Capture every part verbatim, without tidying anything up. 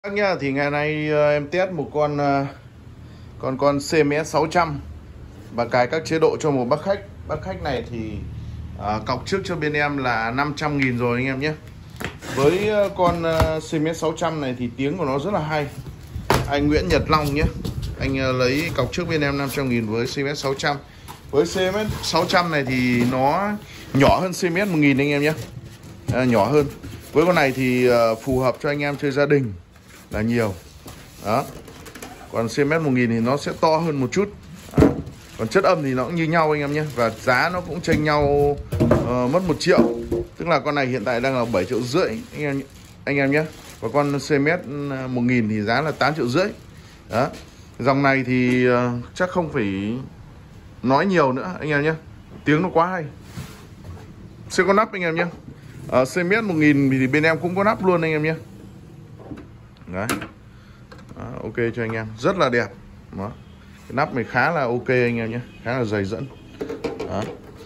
Bác nhá, thì ngày nay uh, em test một con uh, con con xê em ét sáu trăm và cài các chế độ cho một bác khách. Bác khách này thì uh, cọc trước cho bên em là năm trăm nghìn rồi anh em nhé. Với uh, con uh, xê em ét sáu trăm này thì tiếng của nó rất là hay. Anh Nguyễn Nhật Long nhé, anh uh, lấy cọc trước bên em năm trăm nghìn với xê em ét sáu trăm. Với xê em ét sáu trăm này thì nó nhỏ hơn xê em ét một nghìn anh em nhé, uh, nhỏ hơn. Với con này thì uh, phù hợp cho anh em chơi gia đình là nhiều đó. Còn xê em ét một nghìn thì nó sẽ to hơn một chút đó. Còn chất âm thì nó cũng như nhau anh em nhé, và giá nó cũng chênh nhau uh, mất một triệu, tức là con này hiện tại đang là bảy triệu rưỡi anh em anh em nhé. Và con xê em ét một nghìn thì giá là tám triệu rưỡi đó. Dòng này thì uh, chắc không phải nói nhiều nữa anh em nhé, tiếng nó quá hay. Sẽ có nắp anh em nhé. uh, xê em ét một nghìn thì bên em cũng có nắp luôn anh em nhé. Đấy. Đó, ok cho anh em, rất là đẹp. Đó. Cái nắp này khá là ok anh em nhé, khá là dày dẫn. Đó.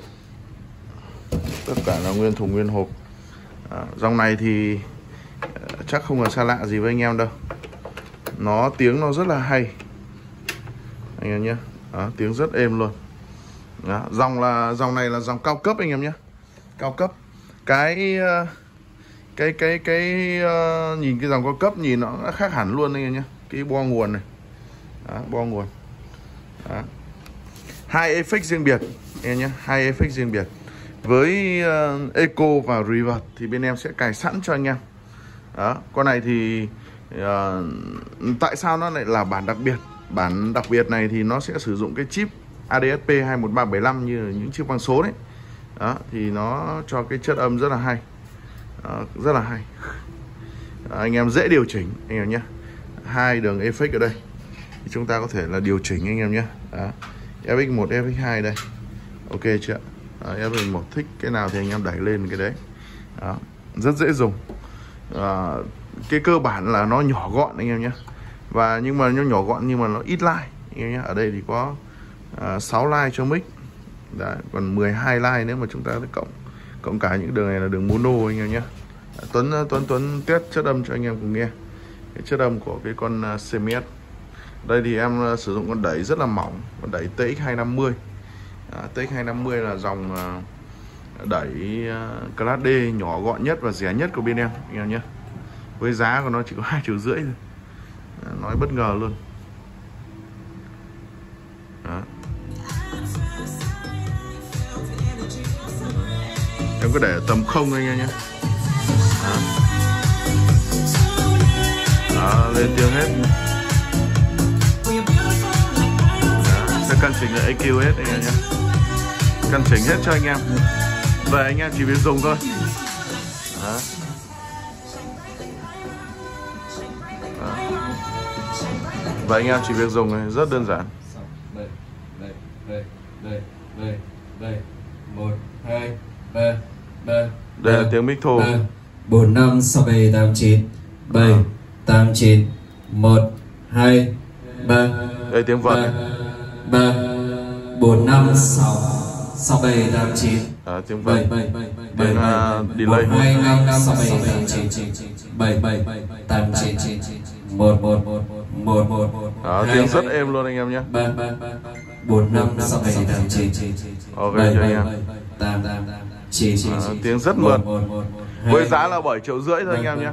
Tất cả là nguyên thùng nguyên hộp. Đó. Dòng này thì uh, chắc không là xa lạ gì với anh em đâu. Nó tiếng nó rất là hay anh em nhé. Đó, tiếng rất êm luôn. Đó. Dòng là dòng này là dòng cao cấp anh em nhé, cao cấp. Cái uh, cái cái cái uh, nhìn cái dòng cao cấp nhìn nó đã khác hẳn luôn anh em nhé. Cái bo nguồn này. Đó, bo nguồn. Đó. Hai effect riêng biệt em nhé, hai effect riêng biệt. Với uh, eco và reverb thì bên em sẽ cài sẵn cho anh em. Đó, con này thì uh, tại sao nó lại là bản đặc biệt? Bản đặc biệt này thì nó sẽ sử dụng cái chip a đê ét pê hai một ba bảy năm như những chip quang số đấy. Đó, thì nó cho cái chất âm rất là hay. Đó, rất là hay. Đó, anh em dễ điều chỉnh anh em nhé. Hai đường effect ở đây thì chúng ta có thể là điều chỉnh anh em nhé. Đó, ép ích một, ép ích hai đây. Ok chưa? Đó, ép ích một thích cái nào thì anh em đẩy lên cái đấy. Đó, rất dễ dùng. Đó, cái cơ bản là nó nhỏ gọn anh em nhé. Và nhưng mà nó nhỏ gọn nhưng mà nó ít line anh em nhé. Ở đây thì có uh, sáu line cho mic. Đấy, còn mười hai line nếu mà chúng ta cộng cộng cả những đường này là đường mono anh em nhé. Tuấn Tuấn Tuấn test chất âm cho anh em cùng nghe cái chất âm của cái con xê em ét. Đây thì em sử dụng con đẩy rất là mỏng, con đẩy tê ích hai năm mươi. À, tê ích hai năm mươi là dòng đẩy Class D nhỏ gọn nhất và rẻ nhất của bên em anh em nhé. Với giá của nó chỉ có hai triệu rưỡi thôi. À, nói bất ngờ luôn. Đó. Em có để ở tầm không anh em nhé. Đó. Đó, lên tiếng hết. Đó, sẽ căn chỉnh lại a quy hết anh em nhé. Căn chỉnh hết cho anh em. Về anh em chỉ việc dùng thôi. Đó. Đó. Và anh em chỉ việc dùng này, rất đơn giản. Đây, đây, đây, đây, đây, đây. Một, hai, ba, ba. Đây là tiếng mic thô. Bốn, năm, sáu, bảy, tám, chín. Bảy, tám, chín. Một, hai, ba. Đây tiếng vợt này. Ba, bốn, năm, sáu, sáu, bảy, tám, chín. À, tiếng vợt. Tiếng uh, delay. Hai, năm, năm, sáu, bảy, tám, chín. Bảy, bảy, tám, chín. Một, một, một, một, một. Đó, tiếng rất êm luôn anh em nhé. Ba, bốn, năm, sáu, bảy, tám, chín. Ok cho anh em. Tám, chín, à, tiếng rất mượt. Với giá là bảy triệu rưỡi thôi anh em nhé.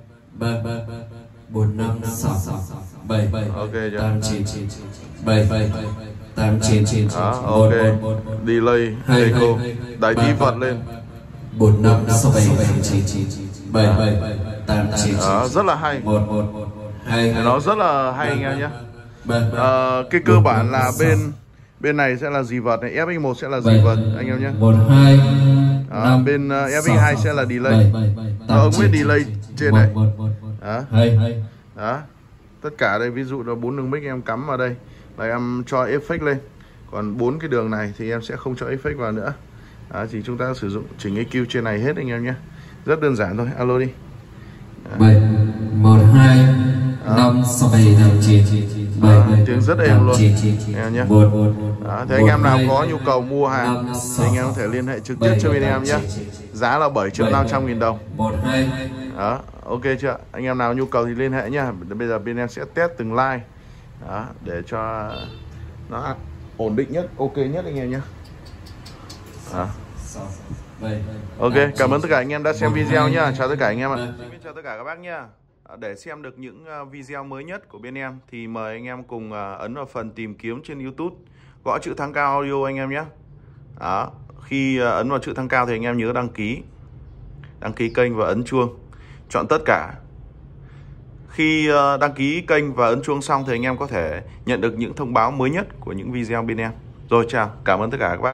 Bốn, năm, sáu, bảy, bảy, ok tám, chín, bảy, bảy, tám, chín, chín. Đó, ok. Delay, echo, đẩy tí vật lên. Bốn, năm, sáu, bảy, chín, bảy, bảy, tám, chín. Đó, rất là hay. Một, một, hai, nó rất là hay anh em nhé. À, cái cơ bản là bên bên này sẽ là dì vật này, ép ích một sẽ là dì vật anh em nhé. Một, hai, à, bên uh, ép ích hai sẽ là delay. Nó ứng với delay trên này. Đó. Đó. Tất cả đây, ví dụ là bốn đường mic em cắm vào đây là em cho effect lên. Còn bốn cái đường này thì em sẽ không cho effect vào nữa. Đó, chỉ chúng ta sử dụng chỉnh e quy trên này hết anh em nhé. Rất đơn giản thôi. Alo đi. bảy, một, hai, năm, sáu, bảy, tám, chín. À, tiếng rất êm luôn em nhé. Đó, thế anh em nào có nhu cầu mua hàng thì anh em có thể liên hệ trực tiếp cho bên em nhé. Giá là bảy triệu năm trăm nghìn đồng. Đó, ok chưa? Anh em nào nhu cầu thì liên hệ nhá. Bây giờ bên em sẽ test từng like đó, để cho nó ổn định nhất, ok nhất anh em nhé. Đó. Ok, cảm ơn tất cả anh em đã xem video nhá. Chào tất cả anh em ạ. Chào tất cả các bác nhá. Để xem được những video mới nhất của bên em thì mời anh em cùng ấn vào phần tìm kiếm trên YouTube, gõ chữ Thăng Cao Audio anh em nhé. Đó, khi ấn vào chữ Thăng Cao thì anh em nhớ đăng ký, đăng ký kênh và ấn chuông, chọn tất cả. Khi đăng ký kênh và ấn chuông xong thì anh em có thể nhận được những thông báo mới nhất của những video bên em. Rồi chào, cảm ơn tất cả các bác.